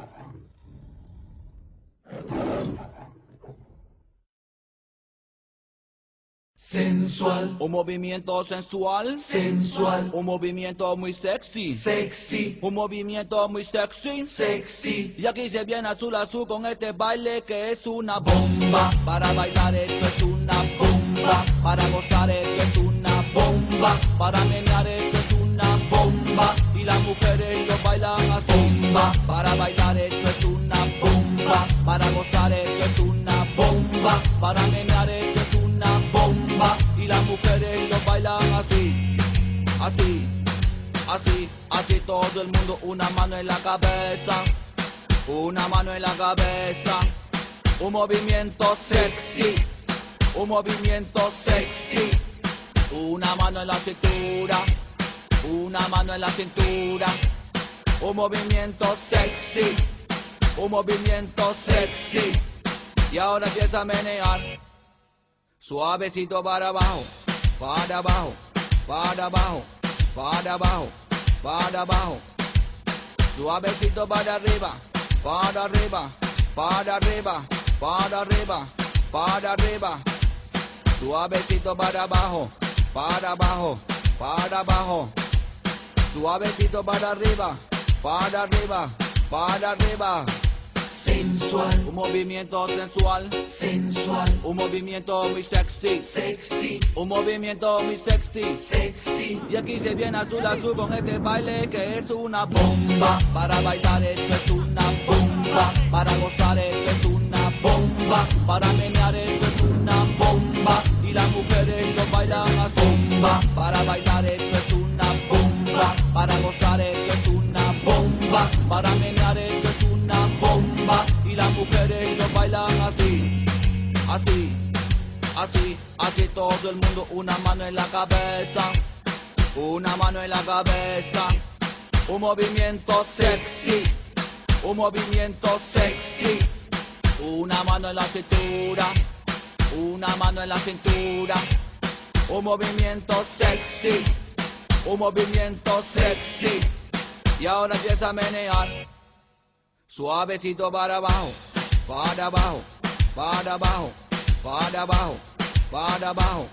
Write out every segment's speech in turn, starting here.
Sensual, un movimiento sensual, sensual, un movimiento muy sexy, sexy, un movimiento muy sexy, sexy. Y aquí se viene azul azul con este baile que es una bomba. Para bailar esto es una bomba, para gozar esto es una bomba, para menear esto es una bomba. Y las mujeres lo bailan así. Bomba. Para bailar esto es una bomba, para gozar esto es una bomba, para menear esto es una bomba. Y las mujeres lo bailan así, así, así, así todo el mundo, una mano en la cabeza, una mano en la cabeza, un movimiento sexy, un movimiento sexy, una mano en la cintura, una mano en la cintura, un movimiento sexy, un movimiento sexy. Y ahora empieza a menear, suavecito para abajo, para abajo, para abajo, para abajo, para abajo, suavecito para arriba, para arriba, para arriba, para arriba, para arriba, suavecito para abajo, para abajo, para abajo, suavecito para arriba, para arriba, para arriba. Sensual, Un movimiento sensual, sensual, un movimiento muy sexy, sexy, un movimiento muy sexy. sexy. Y aquí se viene azul azul con este baile que es una bomba. Para bailar esto es una bomba, para gozar esto es una bomba, para menear esto es una bomba. Y las mujeres lo bailan así. Bomba. Para bailar esto es una bomba, para gozar esto es una bomba, para menear esto es una bomba. Y las mujeres lo bailan así, así, así, así todo el mundo, una mano en la cabeza, una mano en la cabeza, un movimiento sexy, un movimiento sexy, una mano en la cintura, una mano en la cintura, un movimiento sexy, un movimiento sexy. Y ahora empieza a menear, suavecito para abajo, para abajo, para abajo, para abajo, para abajo,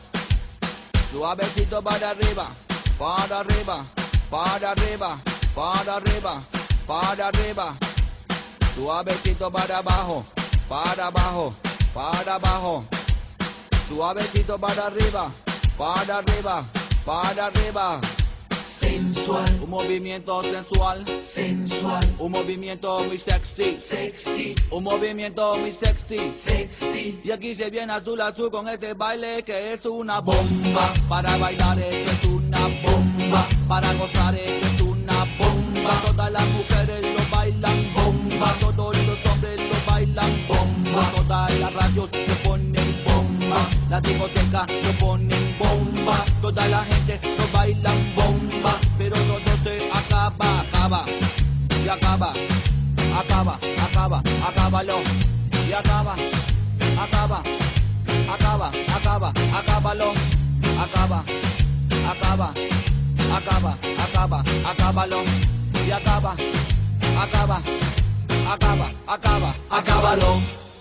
suavecito para arriba, para arriba, para arriba, para arriba, para arriba, suavecito para abajo, para abajo, para abajo, suavecito para arriba, para arriba, para arriba. Sensual, Un movimiento sensual, sensual, un movimiento muy sexy, sexy, un movimiento muy sexy. sexy. Y aquí se viene azul azul con este baile que es una bomba. Para bailar esto es una bomba, para gozar esto es una bomba. Todas las mujeres lo bailan bomba, todos los hombres lo bailan bomba. Todas las radios lo ponen bomba, la discoteca lo ponen bomba. Toda la gente lo bailan bomba, pero todo se acaba, acaba, y acaba, acaba, acaba, acábalo, y acaba, acaba, acaba, acaba, acábalo, acaba, acaba, acaba, acaba, acábalo, y acaba, acaba, acaba, acaba, acábalo.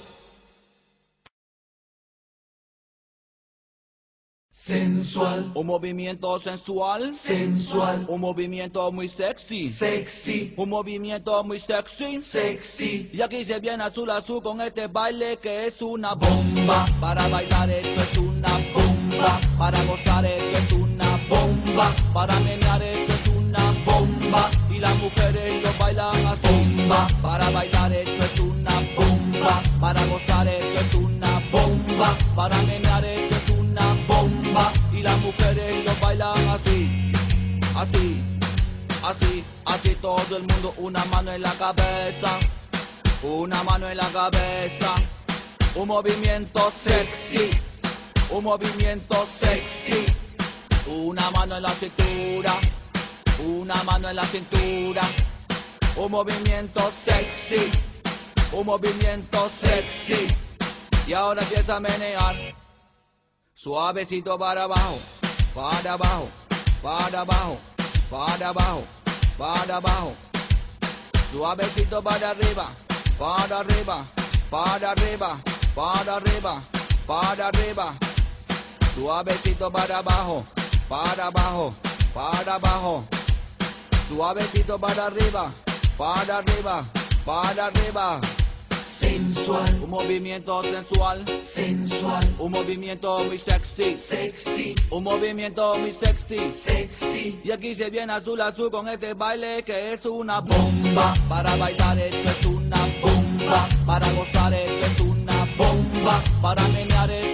Sensual, Un movimiento sensual, sensual, un movimiento muy sexy, sexy, un movimiento muy sexy. sexy. Y aquí se viene azul azul con este baile que es una bomba. Para bailar esto es una bomba, para gozar esto es una bomba, para menear esto es una bomba. Y las mujeres lo bailan así. Bomba. Para bailar esto es una bomba, para gozar esto es una bomba, para menear esto es una bomba. Y las mujeres lo bailan así, así, así, así todo el mundo, una mano en la cabeza, una mano en la cabeza, un movimiento sexy, un movimiento sexy, una mano en la cintura, una mano en la cintura, un movimiento sexy, un movimiento sexy. Y ahora empieza a menear, suavecito para abajo, para abajo, para abajo, para abajo, para abajo, Suavecito para arriba, para arriba, para arriba, para arriba, para arriba. Suavecito para abajo, para abajo, para abajo. Suavecito para arriba, para arriba, para arriba. Sensual, Un movimiento sensual, sensual, un movimiento muy sexy, sexy, un movimiento muy sexy. sexy. Y aquí se viene azul azul con este baile que es una bomba. Para bailar esto es una bomba. Para gozar esto es una bomba. Para menear esto